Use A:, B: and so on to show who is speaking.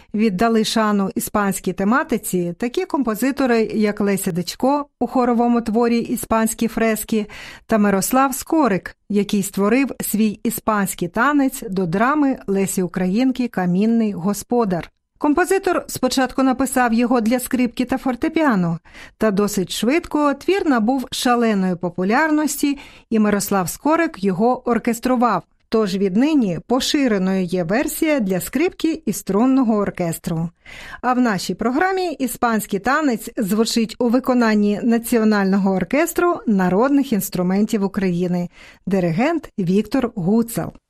A: Віддали шану іспанській тематиці такі композитори, як Леся Дичко у хоровому творі «Іспанські фрески» та Мирослав Скорик, який створив свій іспанський танець до драми Лесі Українки «Камінний господар». Композитор спочатку написав його для скрипки та фортепіано, та досить швидко твір набув шаленої популярності, і Мирослав Скорик його оркестрував. Тож віднині поширеною є версія для скрипки і струнного оркестру. А в нашій програмі іспанський танець звучить у виконанні Національного оркестру народних інструментів України. Диригент Віктор Гуцал.